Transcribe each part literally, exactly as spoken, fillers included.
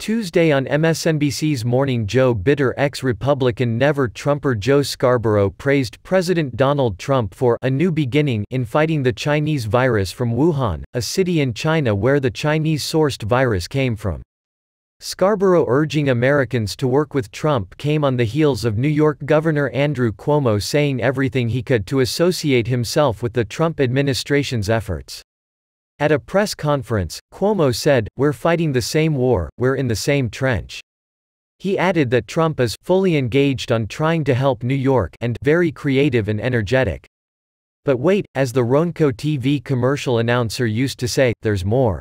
Tuesday on M S N B C's Morning Joe, bitter ex-Republican never-Trumper Joe Scarborough praised President Donald Trump for a new beginning in fighting the Chinese virus from Wuhan, a city in China where the Chinese-sourced virus came from. Scarborough urging Americans to work with Trump came on the heels of New York Governor Andrew Cuomo saying everything he could to associate himself with the Trump administration's efforts. At a press conference, Cuomo said, "We're fighting the same war, we're in the same trench." He added that Trump is fully engaged on trying to help New York and very creative and energetic. But wait, as the Ronco T V commercial announcer used to say, there's more.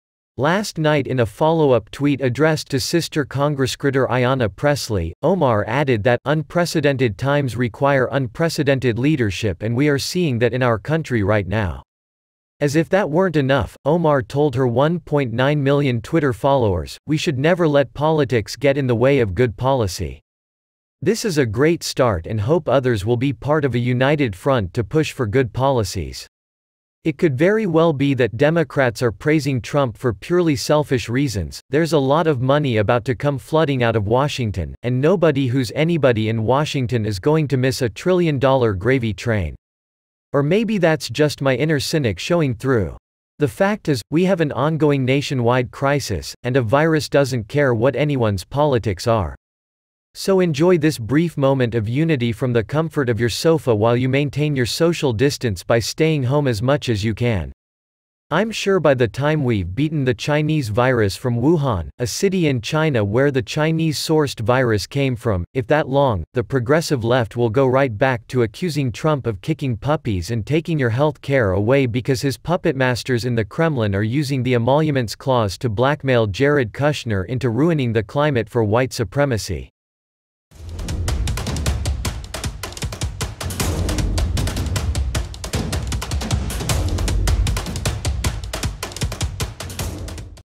Last night in a follow-up tweet addressed to sister Congresscritter Ayanna Pressley, Omar added that unprecedented times require unprecedented leadership, and we are seeing that in our country right now. As if that weren't enough, Omar told her one point nine million Twitter followers, "We should never let politics get in the way of good policy. This is a great start and hope others will be part of a united front to push for good policies." It could very well be that Democrats are praising Trump for purely selfish reasons. There's a lot of money about to come flooding out of Washington, and nobody who's anybody in Washington is going to miss a trillion dollar gravy train. Or maybe that's just my inner cynic showing through. The fact is, we have an ongoing nationwide crisis, and a virus doesn't care what anyone's politics are. So enjoy this brief moment of unity from the comfort of your sofa while you maintain your social distance by staying home as much as you can. I'm sure by the time we've beaten the Chinese virus from Wuhan, a city in China where the Chinese-sourced virus came from, if that long, the progressive left will go right back to accusing Trump of kicking puppies and taking your health care away because his puppet masters in the Kremlin are using the emoluments clause to blackmail Jared Kushner into ruining the climate for white supremacy.